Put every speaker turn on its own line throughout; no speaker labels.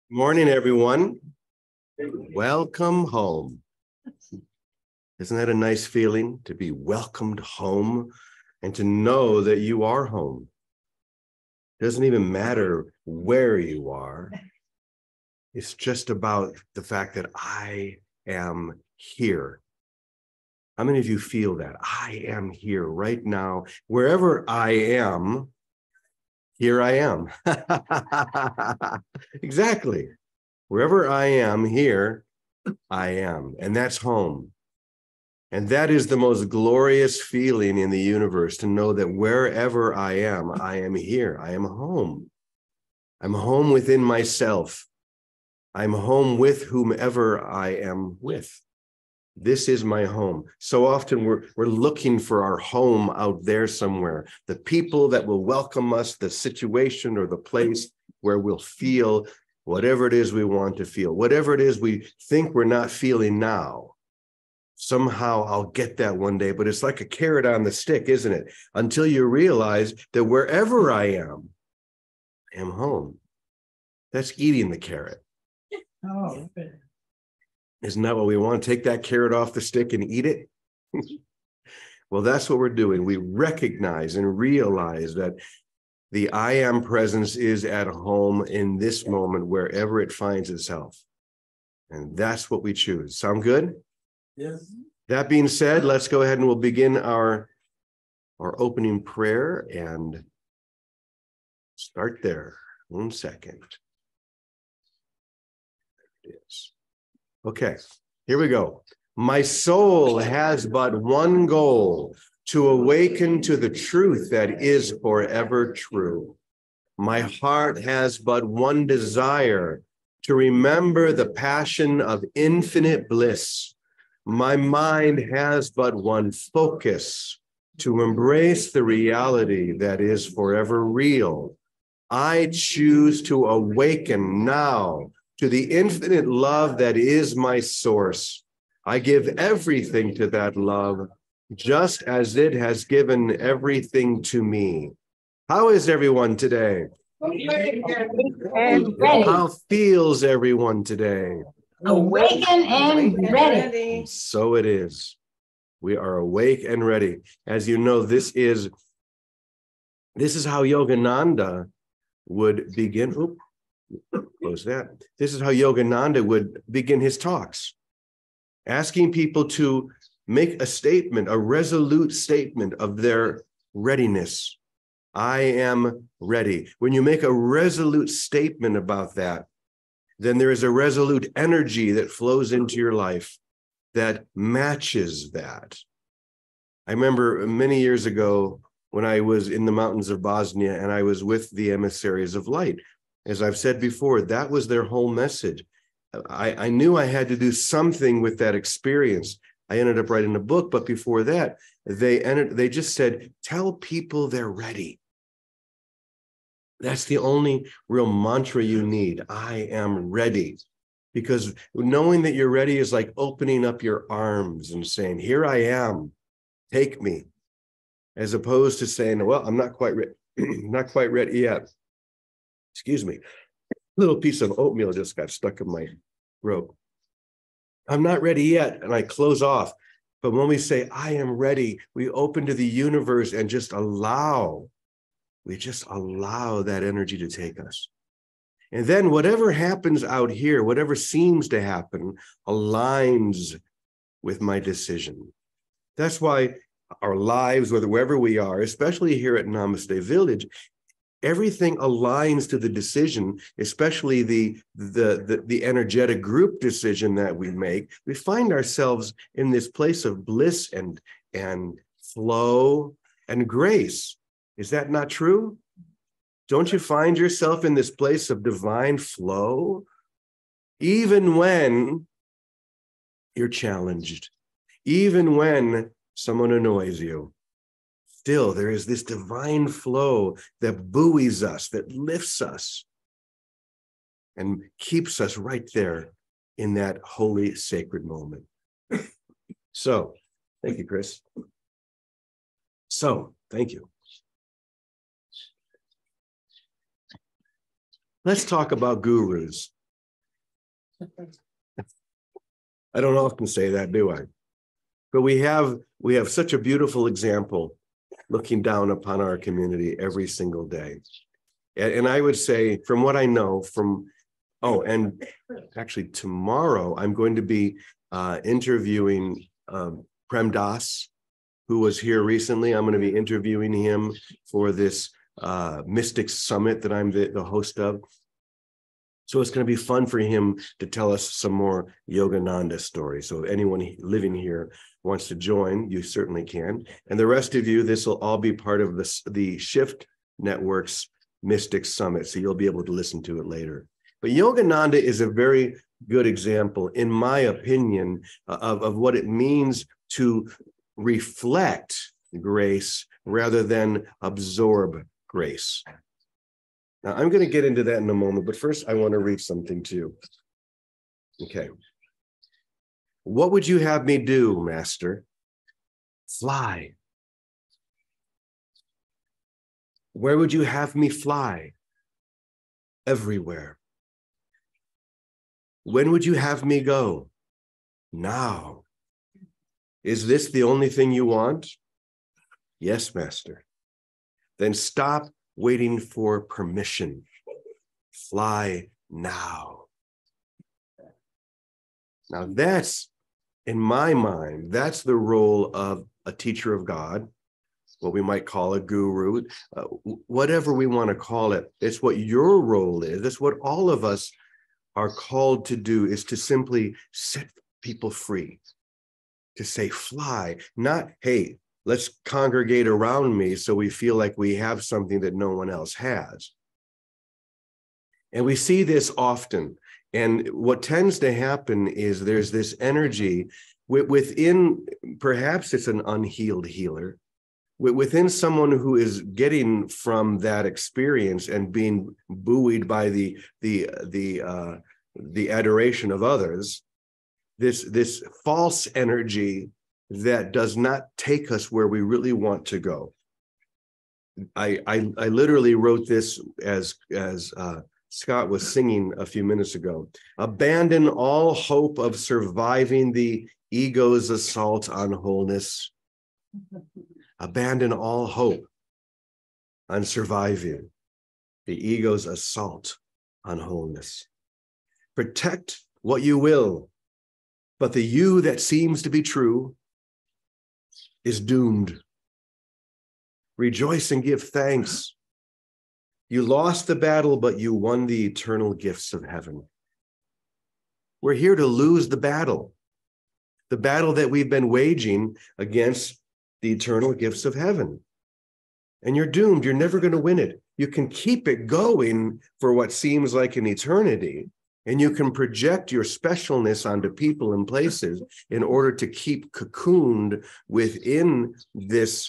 Morning, everyone. Welcome home. Isn't that a nice feeling to be welcomed home and to know that you are home? It doesn't even matter where you are. It's just about the fact that I am here. How many of you feel that? I am here right now. Wherever I am, here I am. Exactly. Wherever I am, here I am. And that's home. And that is the most glorious feeling in the universe, to know that wherever I am here. I am home. I'm home within myself. I'm home with whomever I am with. This is my home. So often we're looking for our home out there somewhere, the people that will welcome us, the situation or the place where we'll feel whatever it is we want to feel, whatever it is we think we're not feeling now. Somehow I'll get that one day, but it's like a carrot on the stick, isn't it? Until you realize that wherever I am home. That's eating the carrot.
Oh, okay.
Isn't that what we want? Take that carrot off the stick and eat it? Well, that's what we're doing. We recognize and realize that the I am presence is at home in this moment, wherever it finds itself. And that's what we choose. Sound good?
Yes.
That being said, let's go ahead and we'll begin our opening prayer and start there. 1 second. There it is. Okay, here we go. My soul has but one goal: to awaken to the truth that is forever true. My heart has but one desire: to remember the passion of infinite bliss. My mind has but one focus: to embrace the reality that is forever real. I choose to awaken now to the infinite love that is my source. I give everything to that love, just as it has given everything to me. How is everyone today?
And ready.
How feels everyone today?
Awaken and ready.
And so it is. We are awake and ready. As you know, this is how Yogananda would begin. Close that. This is how Yogananda would begin his talks, asking people to make a statement, a resolute statement of their readiness. I am ready. When you make a resolute statement about that, then there is a resolute energy that flows into your life that matches that. I remember many years ago when I was in the mountains of Bosnia and I was with the emissaries of light. As I've said before, that was their whole message. I knew I had to do something with that experience. I ended up writing a book, but before that, they just said, tell people they're ready. That's the only real mantra you need. I am ready. Because knowing that you're ready is like opening up your arms and saying, here I am, take me. As opposed to saying, well, I'm not quite ready, not quite ready yet. Excuse me. A little piece of oatmeal just got stuck in my throat. I'm not ready yet, and I close off. But when we say, I am ready, we open to the universe and just allow that energy to take us. And then whatever happens out here, whatever seems to happen, aligns with my decision. That's why our lives, wherever we are, especially here at Namaste Village, everything aligns to the decision, especially the energetic group decision that we make. We find ourselves in this place of bliss and flow and grace. Is that not true? Don't you find yourself in this place of divine flow? Even when you're challenged, even when someone annoys you, still there is this divine flow that buoys us, that lifts us, and keeps us right there in that holy, sacred moment. So, thank you, Chris. So, thank you. Let's talk about gurus. I don't often say that, do I? But we have such a beautiful example looking down upon our community every single day. And I would say, from what I know, and actually tomorrow I'm going to be interviewing Prem Das, who was here recently. I'm going to be interviewing him for this Mystics Summit that I'm the host of. So it's going to be fun for him to tell us some more Yogananda stories. So if anyone living here wants to join, you certainly can. And the rest of you, this will all be part of the Shift Network's Mystics Summit. So you'll be able to listen to it later. But Yogananda is a very good example, in my opinion, of what it means to reflect grace rather than absorb grace. Now, I'm going to get into that in a moment, but first I want to read something to you. Okay. What would you have me do, Master? Fly. Where would you have me fly? Everywhere. When would you have me go? Now. Is this the only thing you want? Yes, Master. Then stop waiting for permission. Fly now. Now that's, in my mind, that's the role of a teacher of God, what we might call a guru, whatever we want to call it. It's what your role is. That's what all of us are called to do, is to simply set people free, to say fly, not, hey, let's congregate around me so we feel like we have something that no one else has. And we see this often. And what tends to happen is there's this energy within, perhaps it's an unhealed healer, within someone who is getting from that experience and being buoyed by the adoration of others, this false energy that does not take us where we really want to go. I literally wrote this as Scott was singing a few minutes ago. Abandon all hope of surviving the ego's assault on wholeness. Abandon all hope on surviving the ego's assault on wholeness. Protect what you will, but the you that seems to be true is doomed. Rejoice and give thanks. You lost the battle, but you won the eternal gifts of heaven. We're here to lose the battle that we've been waging against the eternal gifts of heaven. And you're doomed. You're never going to win it. You can keep it going for what seems like an eternity, and you can project your specialness onto people and places in order to keep cocooned within this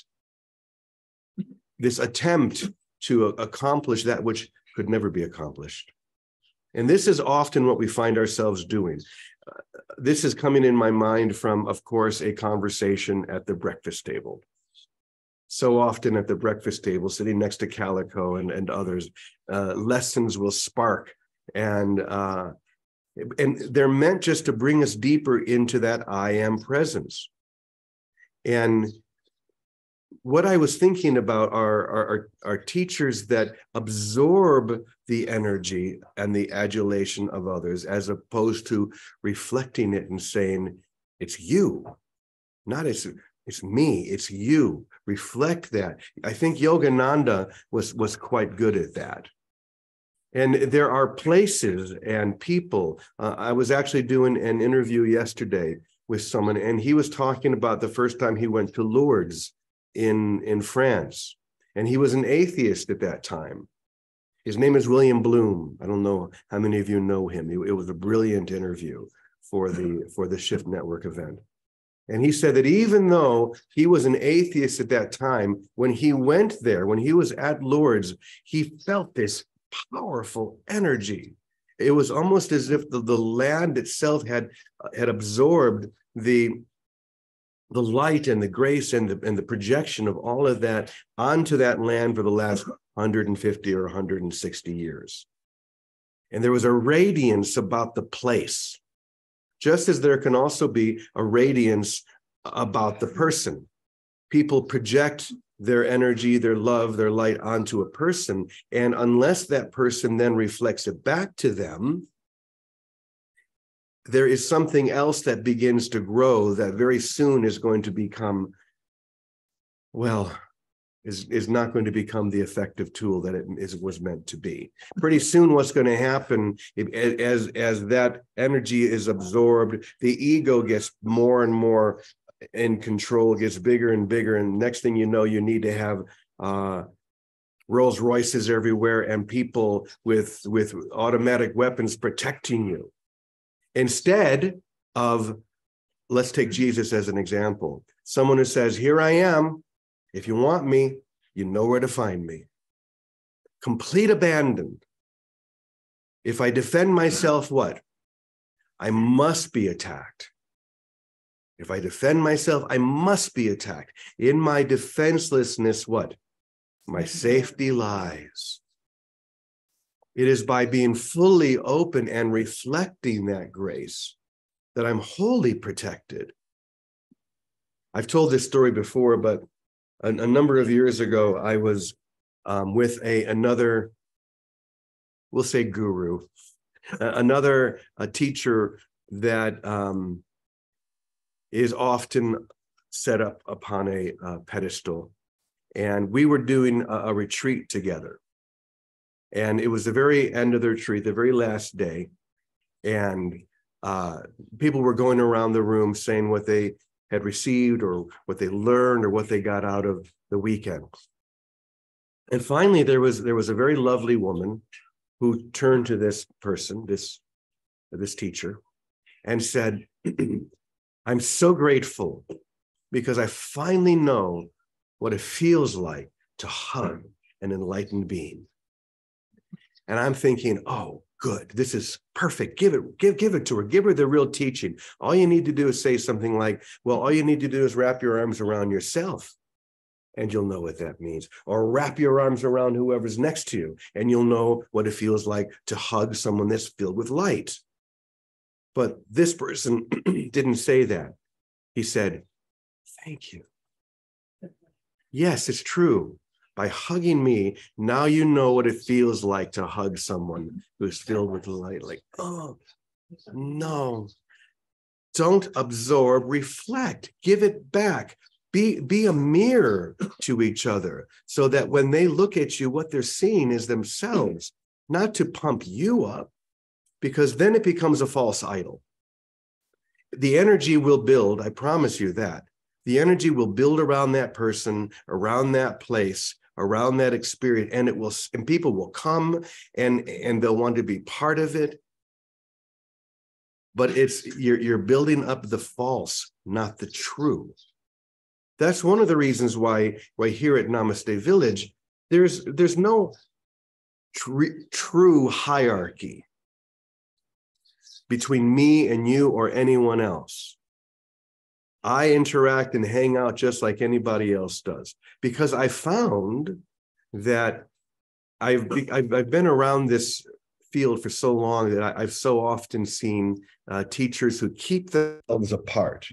attempt to accomplish that which could never be accomplished. And this is often what we find ourselves doing. This is coming in my mind from, of course, a conversation at the breakfast table. So often at the breakfast table, sitting next to Calico and others, lessons will spark, and they're meant just to bring us deeper into that I am presence. And what I was thinking about are teachers that absorb the energy and the adulation of others, as opposed to reflecting it and saying, it's you, not it's me, it's you. Reflect that. I think Yogananda was quite good at that. And there are places and people. I was actually doing an interview yesterday with someone, and he was talking about the first time he went to Lourdes in France. And he was an atheist at that time. His name is William Bloom. I don't know how many of you know him. It was a brilliant interview for the Shift Network event. And he said that even though he was an atheist at that time, when he went there, when he was at Lourdes, he felt this powerful energy. It was almost as if the land itself had absorbed the light and the grace and the projection of all of that onto that land for the last 150 or 160 years. And there was a radiance about the place, just as there can also be a radiance about the person. People project their energy, their love, their light onto a person. And unless that person then reflects it back to them, there is something else that begins to grow that very soon is going to become, well, is not going to become the effective tool that it was meant to be. Pretty soon, what's going to happen as that energy is absorbed, the ego gets more and more in control, gets bigger and bigger, and next thing you know, you need to have Rolls Royces everywhere and people with automatic weapons protecting you. Instead of, let's take Jesus as an example, someone who says, "Here I am. If you want me, you know where to find me." Complete abandon. If I defend myself, what? I must be attacked. If I defend myself, I must be attacked. In my defenselessness, what? My safety lies. It is by being fully open and reflecting that grace that I'm wholly protected. I've told this story before, but a number of years ago, I was with another, we'll say guru, another teacher that is often set up upon a pedestal. And we were doing a retreat together. And it was the very end of the retreat, the very last day. And people were going around the room saying what they had received or what they learned or what they got out of the weekend. And finally, there was a very lovely woman who turned to this person, this teacher, and said, "I'm so grateful because I finally know what it feels like to hug an enlightened being." And I'm thinking, oh, good, this is perfect. Give it to her. Give her the real teaching. All you need to do is say something like, well, all you need to do is wrap your arms around yourself and you'll know what that means. Or wrap your arms around whoever's next to you and you'll know what it feels like to hug someone that's filled with light. But this person didn't say that. He said, "Thank you. Yes, it's true. By hugging me, now you know what it feels like to hug someone who's filled with light." Like, oh, no. Don't absorb, reflect, give it back. Be a mirror to each other so that when they look at you, what they're seeing is themselves, not to pump you up, because then it becomes a false idol. The energy will build, I promise you that. The energy will build around that person, around that place, around that experience, and people will come and they'll want to be part of it. But you're building up the false, not the true. That's one of the reasons why here at Namaste Village, there's no true hierarchy between me and you or anyone else. I interact and hang out just like anybody else does, because I found that I've been around this field for so long that I've so often seen teachers who keep themselves apart.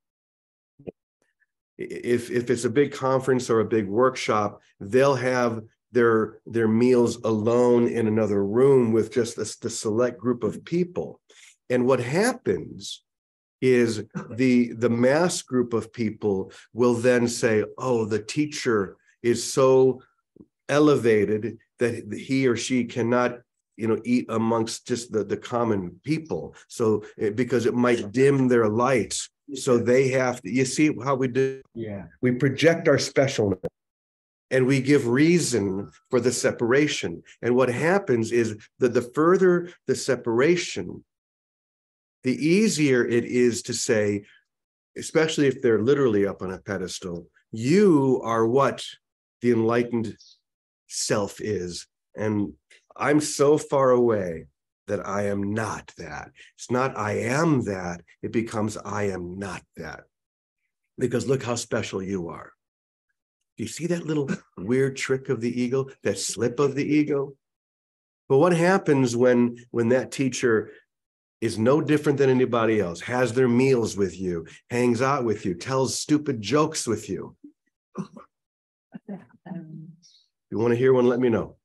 If it's a big conference or a big workshop, they'll have their meals alone in another room with just the select group of people. And what happens is the mass group of people will then say, oh, the teacher is so elevated that he or she cannot eat amongst just the common people. So because it might dim their light. So they have to, you see how we do? Yeah. We project our specialness and we give reason for the separation. And what happens is that the further the separation, the easier it is to say, especially if they're literally up on a pedestal, you are what the enlightened self is. And I'm so far away that I am not that. It's not I am that. It becomes I am not that. Because look how special you are. Do you see that little weird trick of the ego, that slip of the ego? But what happens when that teacher is no different than anybody else, has their meals with you, hangs out with you, tells stupid jokes with you? If you want to hear one, let me know.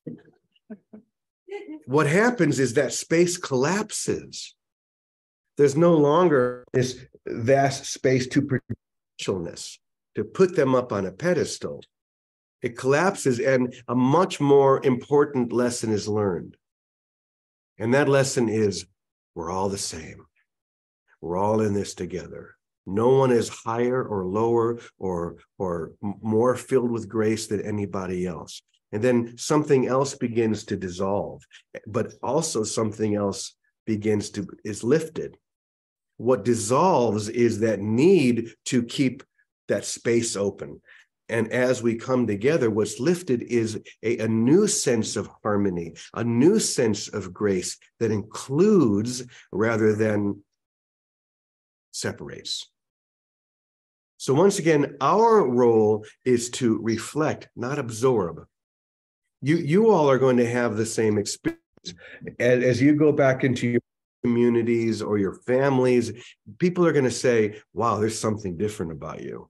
What happens is that space collapses. There's no longer this vast space to potentialness, to put them up on a pedestal. It collapses, and a much more important lesson is learned. And that lesson is, we're all the same. We're all in this together. No one is higher or lower or more filled with grace than anybody else. And then something else begins to dissolve, but also something else is lifted. What dissolves is that need to keep that space open. And as we come together, what's lifted is a new sense of harmony, a new sense of grace that includes rather than separates. So once again, our role is to reflect, not absorb. You all are going to have the same experience. As you go back into your communities or your families, people are going to say, wow, there's something different about you.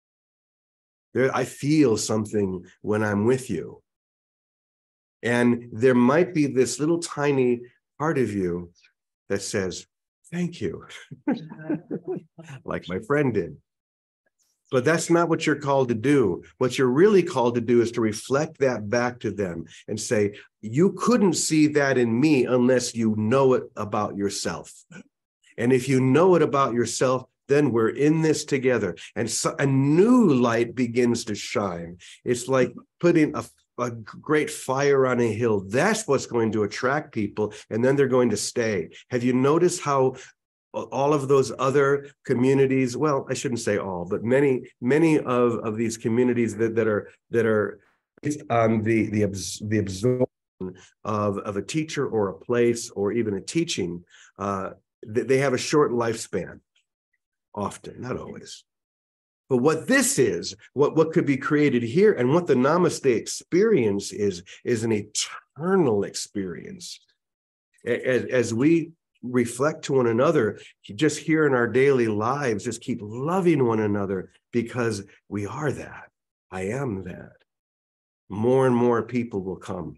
I feel something when I'm with you. And there might be this little tiny part of you that says, thank you, like my friend did. But that's not what you're called to do. What you're really called to do is to reflect that back to them and say, you couldn't see that in me unless you know it about yourself. And if you know it about yourself, then we're in this together. And so a new light begins to shine. It's like putting a great fire on a hill. That's what's going to attract people, and then they're going to stay. Have you noticed how all of those other communities, well, I shouldn't say all, but many of these communities that are on the absorption of a teacher or a place or even a teaching, they have a short lifespan, often, not always. But what this is, what could be created here, and what the Namaste experience is an eternal experience. As we reflect to one another, just here in our daily lives, just keep loving one another, because we are that. I am that. More and more people will come.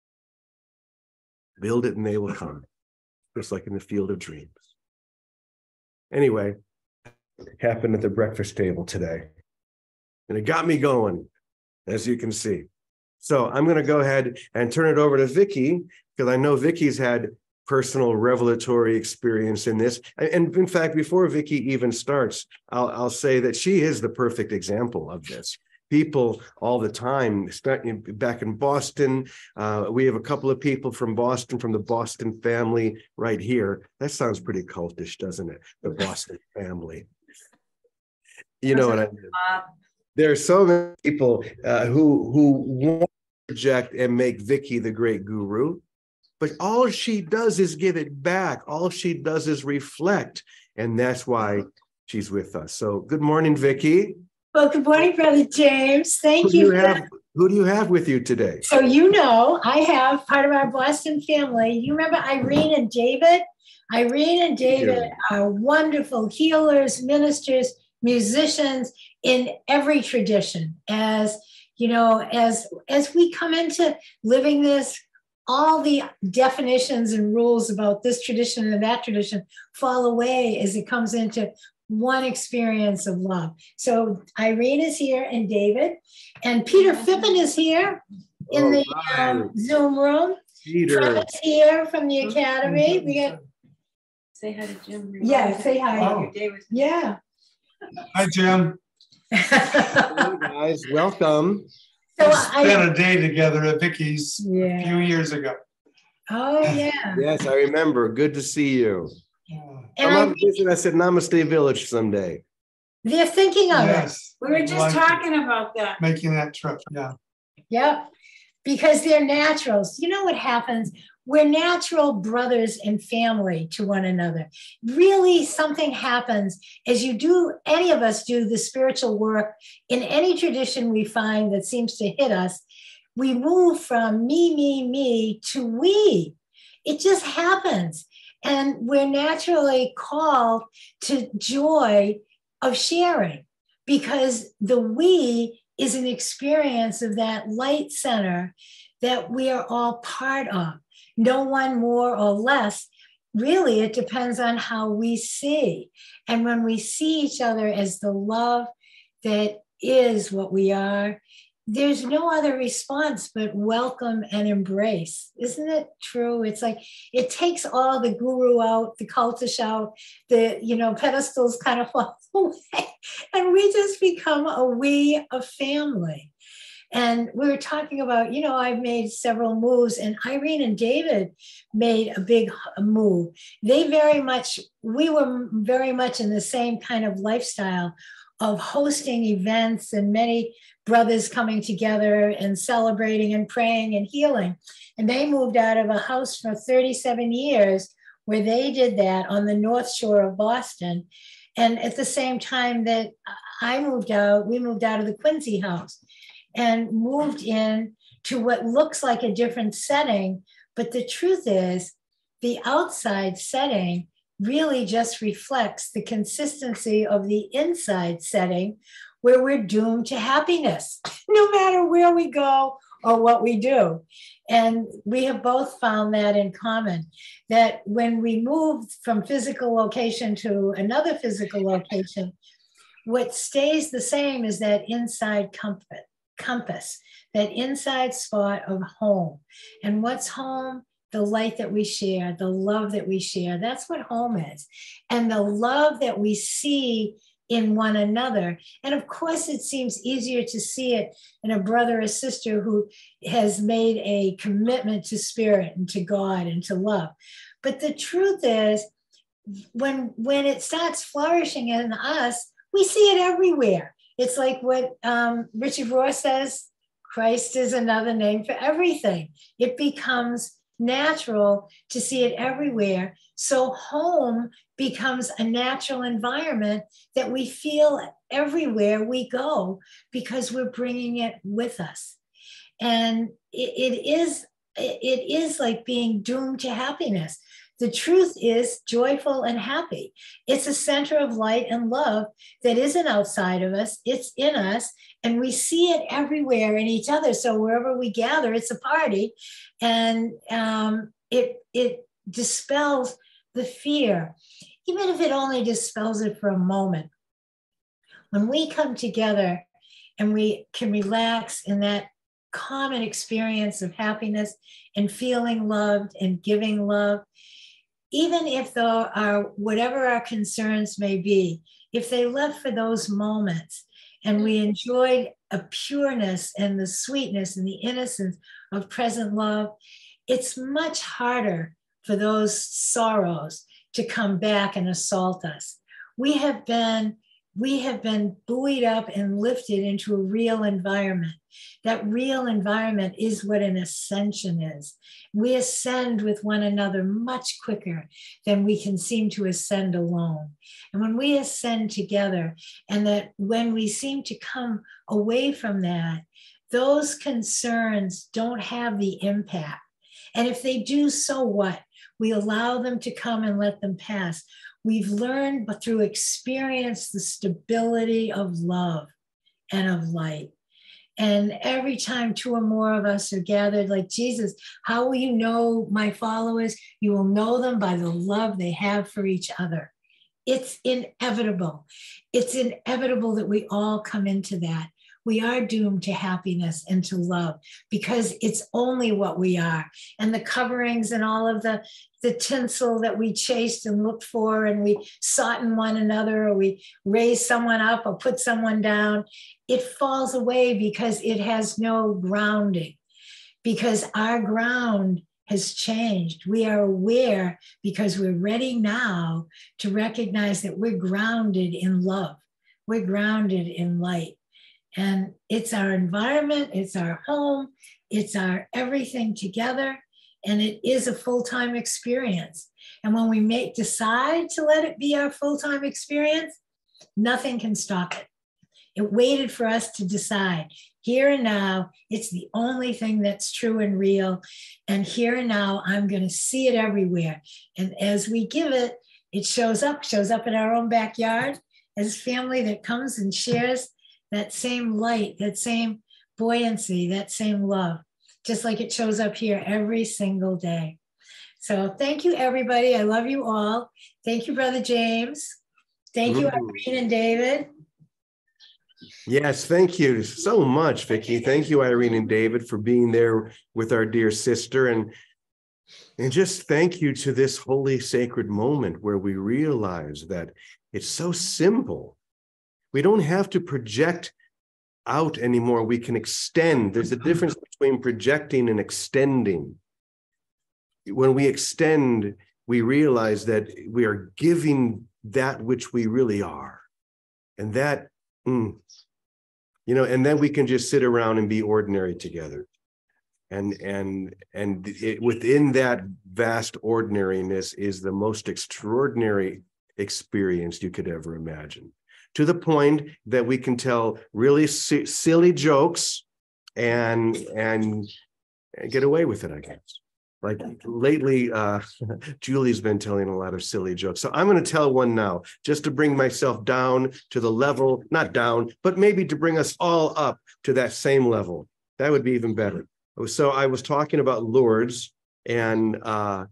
Build it and they will come, just like in the field of dreams. Anyway, it happened at the breakfast table today, and it got me going, as you can see. So I'm going to go ahead and turn it over to Vicki, because I know Vicki's had personal revelatory experience in this. And in fact, before Vicki even starts, I'll say that she is the perfect example of this. People all the time, back in Boston, we have a couple of people from Boston, from the Boston family right here. That sounds pretty cultish, doesn't it? The Boston family. You know what I mean? There are so many people who want to project and make Vicki the great guru. But all she does is give it back. All she does is reflect. And that's why she's with us. So good morning, Vicki.
Well, good morning, Brother James. Thank you.
Who do you have with you today?
So, I have part of our Boston family. You remember Irene and David? Irene and David are wonderful healers, ministers, musicians in every tradition. As you know, as we come into living this, all the definitions and rules about this tradition and that tradition fall away as it comes into one experience of love. So Irene is here, and David, and Peter Phippen is here in the Zoom room.
Peter
is here from the Academy. We got
say hi to Jim.
Yeah, say hi.
Oh.
Yeah.
Hi, Jim.
Hello, guys. Welcome.
So
we spent a day together at Vicky's a few years ago.
Oh, yeah.
Yes, I remember. Good to see you.
And
Come on, visit us at Namaste Village someday.
They're thinking of it.
We were just talking about that.
Making that trip, yeah.
Yep. Because they're naturals. You know what happens? We're natural brothers and family to one another. Really, something happens as any of us do the spiritual work in any tradition we find that seems to hit us. we move from me to we. It just happens. And we're naturally called to joy of sharing, because the we is an experience of that light center that we are all part of. No one more or less. Really, it depends on how we see. And when we see each other as the love that is what we are, there's no other response but welcome and embrace. Isn't it true? It's like it takes all the guru out, the cultish out, the pedestals kind of fall away, and we just become a family. And we were talking about, I've made several moves, and Irene and David made a big move. We were very much in the same kind of lifestyle of hosting events and many brothers coming together and celebrating and praying and healing. And they moved out of a house for 37 years where they did that on the North Shore of Boston. And at the same time that we moved out of the Quincy house and moved in to what looks like a different setting. But the truth is, the outside setting really just reflects the consistency of the inside setting, where we're doomed to happiness, no matter where we go or what we do. And we have both found that in common, that when we move from physical location to another physical location, what stays the same is that inside compass, that inside spot of home. And what's home? The light that we share, the love that we share. That's what home is. And the love that we see in one another. And of course, it seems easier to see it in a brother or sister who has made a commitment to spirit and to God and to love. But the truth is, when it starts flourishing in us, we see it everywhere. It's like what Richard Rohr says, Christ is another name for everything. It becomes natural to see it everywhere. So home becomes a natural environment that we feel everywhere we go, because we're bringing it with us. And it is like being doomed to happiness. The truth is joyful and happy. It's a center of light and love that isn't outside of us. It's in us, and we see it everywhere in each other. So wherever we gather, it's a party, and it dispels the fear, even if it only dispels it for a moment. When we come together and we can relax in that common experience of happiness and feeling loved and giving love, even if whatever our concerns may be, if they left for those moments and we enjoyed a pureness and the sweetness and the innocence of present love, it's much harder for those sorrows to come back and assault us. We have been buoyed up and lifted into a real environment. That real environment is what an ascension is. We ascend with one another much quicker than we can seem to ascend alone. And when we ascend together, and that when we seem to come away from that, those concerns don't have the impact. And if they do, so what? We allow them to come and let them pass. We've learned, but through experience, the stability of love and of light. And every time two or more of us are gathered, like Jesus, how will you know my followers? You will know them by the love they have for each other. It's inevitable. It's inevitable that we all come into that. We are doomed to happiness and to love, because it's only what we are. And the coverings and all of the tinsel that we chased and looked for, and we sought in one another, or we raise someone up or put someone down, it falls away because it has no grounding, because our ground has changed. We are aware because we're ready now to recognize that we're grounded in love. We're grounded in light. And it's our environment, it's our home, it's our everything together, and it is a full-time experience. And when we decide to let it be our full-time experience, nothing can stop it. It waited for us to decide. here and now. It's the only thing that's true and real. And here and now, I'm going to see it everywhere. And as we give it, it shows up in our own backyard as family that comes and shares that same light, that same buoyancy, that same love, just like it shows up here every single day. So thank you, everybody. I love you all. Thank you, Brother James. Thank you, Irene and David.
Yes, thank you so much, Vicki. Thank you, Irene and David, for being there with our dear sister. And just thank you to this holy, sacred moment where we realize that it's so simple. We don't have to project out anymore. We can extend. There's a difference between projecting and extending. When we extend, we realize that we are giving that which we really are. And that, and then we can just sit around and be ordinary together. And within that vast ordinariness is the most extraordinary experience you could ever imagine, to the point that we can tell really silly jokes and get away with it, I guess. Like lately, Julie's been telling a lot of silly jokes. So I'm going to tell one now, just to bring myself down to the level, not down, but maybe to bring us all up to that same level. That would be even better. So I was talking about Lourdes and the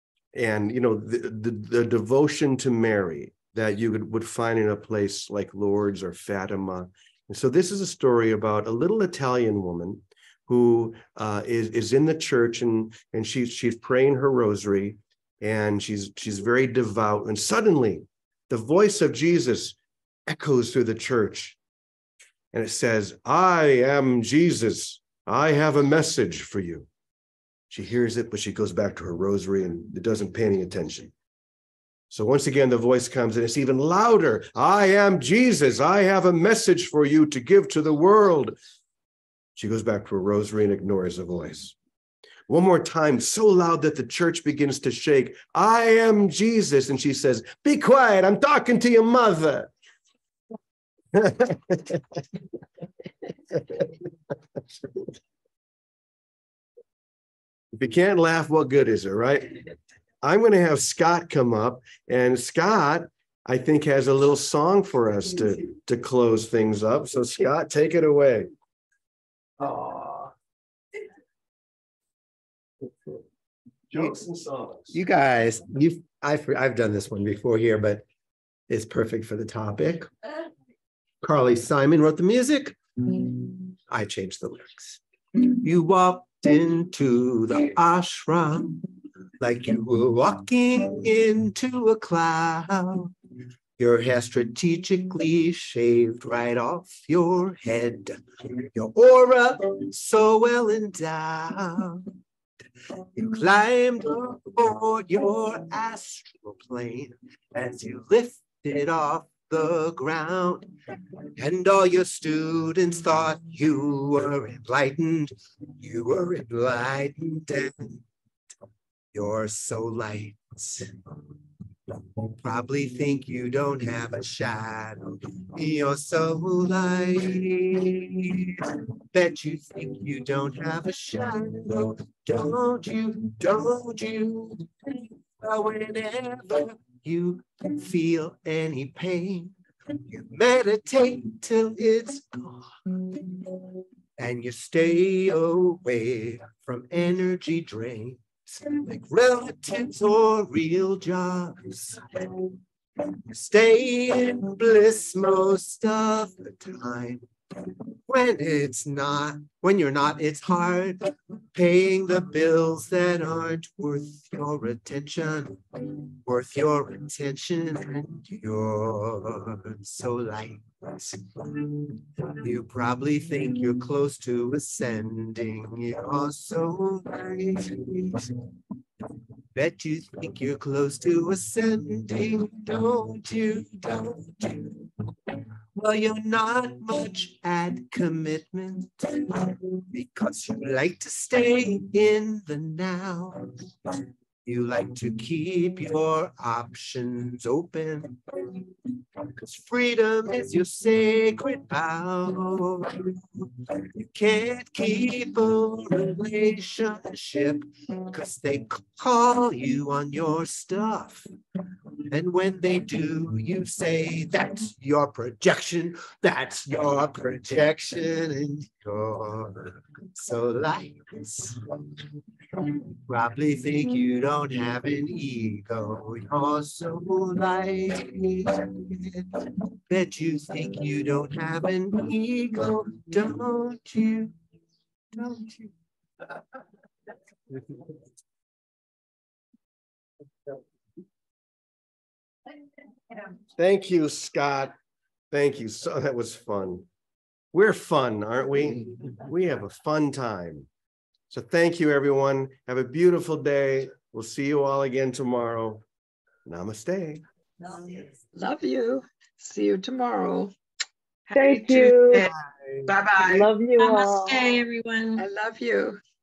devotion to Mary that you would find in a place like Lourdes or Fatima. And so this is a story about a little Italian woman who is in the church and she's praying her rosary and she's very devout. And suddenly the voice of Jesus echoes through the church and it says, "I am Jesus. I have a message for you." She hears it, but she goes back to her rosary and doesn't pay any attention. So once again, the voice comes and it's even louder. "I am Jesus. I have a message for you to give to the world." She goes back to her rosary and ignores the voice. One more time, so loud that the church begins to shake. "I am Jesus." And she says, "Be quiet. I'm talking to your mother." If you can't laugh, what good is it, right? I'm going to have Scott come up, and Scott, I think, has a little song for us to close things up. So Scott, take it away. Jokes and songs.
You guys, I've done this one before here, but it's perfect for the topic. Carly Simon wrote the music. I changed the lyrics. You walked into the ashram like you were walking into a cloud. Your hair strategically shaved right off your head. Your aura so well endowed. You climbed aboard your astral plane as you lifted off the ground. And all your students thought you were enlightened. You were enlightened and you're so light. Probably think you don't have a shadow. You're so light. Bet you think you don't have a shadow. Don't you? Whenever you feel any pain, you meditate till it's gone. And you stay away from energy drain. Like relatives or real jobs. Stay in bliss most of the time. When you're not, it's hard paying the bills that aren't worth your attention. And you're so light. You probably think you're close to ascending. You're so light. Bet you think you're close to ascending, don't you? Well, you're not much at commitment because you like to stay in the now. You like to keep your options open, 'cause freedom is your sacred vow. You can't keep a relationship 'cause they call you on your stuff. And when they do, you say, that's your projection, and you're so lights. Probably think you don't have an ego, you're so light. Bet you think you don't have an ego, don't you? Don't you?
Thank you, Scott. Thank you. So that was fun. We're fun, aren't we? We have a fun time. So thank you, everyone. Have a beautiful day. We'll see you all again tomorrow. Namaste.
Love you. See you tomorrow.
Thank you.
Bye-bye.
Love you all.
Namaste, everyone.
I love you.